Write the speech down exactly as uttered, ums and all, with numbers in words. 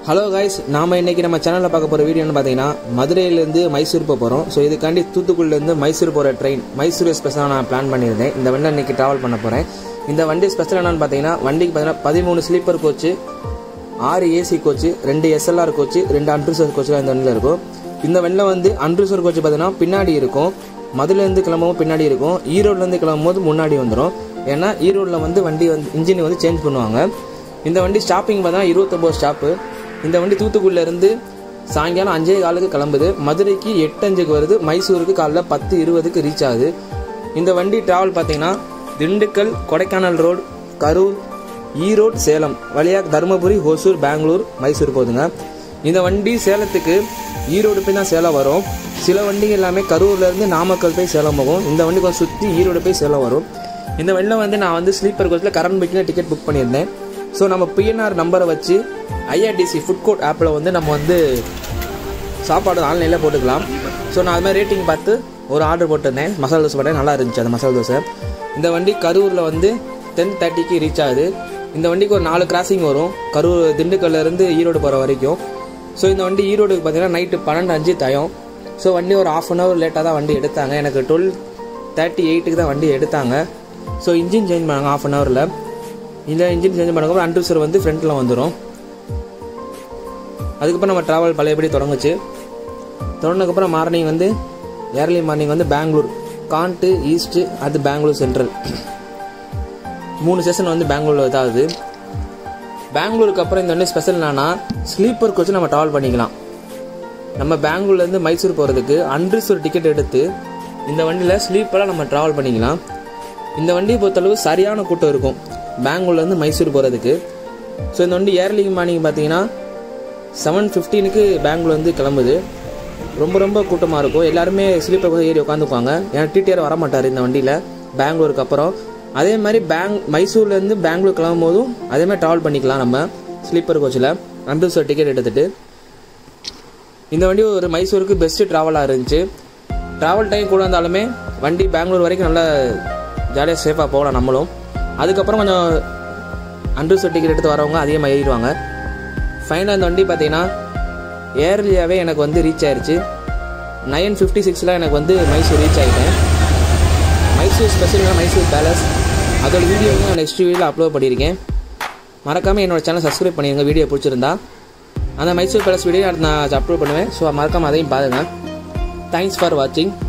Hello guys, நாம் இன்றைக்கி நம்ம சேனலில் பார்க்க போகிற வீடியோன்னு பார்த்தீங்கன்னா மதுரையிலேருந்து மைசூர் போக போகிறோம். ஸோ இதுக்காண்டி தூத்துக்குடிலேருந்து மைசூர் போகிற ட்ரெயின் மைசூர் எக்ஸ்பிரஸாக நான் பிளான் பண்ணியிருந்தேன். இந்த வண்டி இன்றைக்கி ட்ராவல் பண்ண போகிறேன். இந்த வண்டி ஸ்பெஷல் என்னென்னு பார்த்தீங்கன்னா, வண்டிக்கு பார்த்தீங்கன்னா பதிமூணு ஸ்லீப்பர் கோச்சு, ஆறு ஏசி கோச்சு, ரெண்டு எஸ்எல்ஆர் கோச்சு, ரெண்டு அன்ரிசர்வ் கோச்சுலாம் இந்த வண்டியில் இருக்கும். இந்த வண்டியில் வந்து அன்ரிசர்வ் கோச்சு பார்த்தீங்கன்னா பின்னாடி இருக்கும், மதுரையிலேருந்து கிளம்பவும் பின்னாடி இருக்கும், ஈரோட்லேருந்து கிளம்பும் போது முன்னாடி வந்துடும். ஏன்னா ஈரோட்டில் வந்து வண்டி வந்து இன்ஜின் வந்து சேஞ்ச் பண்ணுவாங்க. இந்த வண்டி ஸ்டாப்பிங் பார்த்தீங்கன்னா இருபத்தொம்போது ஸ்டாப்பு. இந்த வண்டி தூத்துக்குடியிலேருந்து சாயங்காலம் அஞ்சே காலுக்கு கிளம்புது, மதுரைக்கு எட்டு அஞ்சுக்கு வருது, மைசூருக்கு காலைல பத்து இருபதுக்கு ரீச் ஆகுது. இந்த வண்டி டிராவல் பார்த்தீங்கன்னா திண்டுக்கல், கொடைக்கானல் ரோடு, கரூர், ஈரோடு, சேலம் வழியாக தருமபுரி, ஹொசூர், பெங்களூர், மைசூர் போகுதுங்க. இந்த வண்டி சேலத்துக்கு ஈரோடு போய் தான் சேலம் வரும். சில வண்டிங்க எல்லாமே கரூர்லேருந்து நாமக்கல் போய் சேலம் போகும். இந்த வண்டி கொஞ்சம் சுற்றி ஈரோடு போய் சேலம் வரும். இந்த வண்டியில் வந்து நான் வந்து ஸ்லீப்பர் கோச்சில் கரண்ட் புக்கிங்கில் டிக்கெட் புக் பண்ணியிருந்தேன். ஸோ நம்ம பிஎன்ஆர் நம்பரை வச்சு ஐஆர்டிசி ஃபுட் கோர்ட் ஆப்பில் வந்து நம்ம வந்து சாப்பாடு ஆன்லைனில் போட்டுக்கலாம். ஸோ நான் அது மாதிரி ரேட்டிங் பார்த்து ஒரு ஆர்டர் போட்டிருந்தேன். மசாலா தோசை போட்டேன், நல்லா இருந்துச்சு அந்த மசாலா தோசை. இந்த வண்டி கரூரில் வந்து டென் தேர்ட்டிக்கு ரீச் ஆகுது. இந்த வண்டிக்கு ஒரு நாலு கிராசிங் வரும், கரூர் திண்டுக்கல்லேருந்து ஈரோடு போகிற வரைக்கும். ஸோ இந்த வண்டி ஈரோடுக்கு பார்த்தீங்கன்னா நைட்டு பன்னெண்டு அஞ்சு தயம். ஸோ வண்டி ஒரு ஆஃப் அன் ஹவர் லேட்டாக தான் வண்டி எடுத்தாங்க. எனக்கு டுவெல் தேர்ட்டி எயிட்டுக்கு தான் வண்டி எடுத்தாங்க. ஸோ இன்ஜின் சேஞ்ச் பண்ணாங்க ஆஃப் அன் ஹவரில். இந்த இன்ஜின் சேஞ்ச் பண்ணக்கப்புறம் அன்ரிசர்வ் வந்து ஃப்ரண்ட்டில் வந்துடும். அதுக்கப்புறம் நம்ம ட்ராவல் பழையபடி தொடங்குச்சு. தொடங்கினதுக்கப்புறம் மார்னிங் வந்து ஏர்லி மார்னிங் வந்து பெங்களூர், கான்ட்டு, ஈஸ்ட்டு, அது பெங்களூர் சென்ட்ரல், மூணு ஸ்டேஷன் வந்து பெங்களூரில் இதாகுது. பெங்களூருக்கு அப்புறம் இந்த வண்டி ஸ்பெஷல் என்னன்னா, ஸ்லீப்பர் கோச்சு நம்ம ட்ராவல் பண்ணிக்கலாம். நம்ம பெங்களூர்லேருந்து மைசூர் போகிறதுக்கு அன்ரிசர்வ் டிக்கெட் எடுத்து இந்த வண்டியில் ஸ்லீப்பராக நம்ம ட்ராவல் பண்ணிக்கலாம். இந்த வண்டியை பொறுத்தளவு சரியான கூட்டம் இருக்கும் பெங்களூர்லேருந்து மைசூர் போகிறதுக்கு. ஸோ இந்த வண்டி ஏர்லி மார்னிங் பார்த்தீங்கன்னா செவன் ஃபிஃப்டீனுக்கு பெங்களூர் வந்து கிளம்புது. ரொம்ப ரொம்ப கூட்டமாக இருக்கும். எல்லாருமே ஸ்லீப்பர் கோச் ஏறி உட்காந்துக்குவாங்க. ஏன்னா டிடிஆர் வரமாட்டார் இந்த வண்டியில் பெங்களூருக்கு அப்புறம். அதே மாதிரி பேங் மைசூர்லேருந்து பெங்களூர் கிளம்பும் போதும் அதே மாதிரி ட்ராவல் பண்ணிக்கலாம் நம்ம ஸ்லீப்பர் கோச்சில் அன்ரிசர்வ் டிக்கெட் எடுத்துகிட்டு. இந்த வண்டி ஒரு மைசூருக்கு பெஸ்ட்டு ட்ராவலாக இருந்துச்சு. ட்ராவல் டைம் கூட இருந்தாலுமே வண்டி பெங்களூர் வரைக்கும் நல்லா ஜாலியாக சேஃபாக போகலாம் நம்மளும். அதுக்கப்புறம் கொஞ்சம் அன்ரிசர்வ் டிக்கெட் எடுத்து வரவங்க அதிகமாக ஏறிடுவாங்க. ஃபைனலாக இந்த வண்டி பார்த்தீங்கன்னா ஏர்லியாகவே எனக்கு வந்து ரீச் ஆயிடுச்சு. நைன் ஃபிஃப்டி சிக்ஸில் எனக்கு வந்து மைசூர் ரீச் ஆகிட்டேன். மைசூர் ஸ்பெஷலாக மைசூர் பேலஸ் அதோட வீடியோவும் நான் நெக்ஸ்ட் வீடியோவில் அப்லோட் பண்ணியிருக்கேன். மறக்காமல் என்னோட சேனல் சப்ஸ்கிரைப் பண்ணிடுங்க வீடியோ பிடிச்சிருந்தா. அந்த மைசூர் பேலஸ் வீடியோ நான் அப்லோட் பண்ணுவேன். ஸோ மறக்காமல் அதையும் பாருங்கள். தேங்க்ஸ் ஃபார் வாட்சிங்.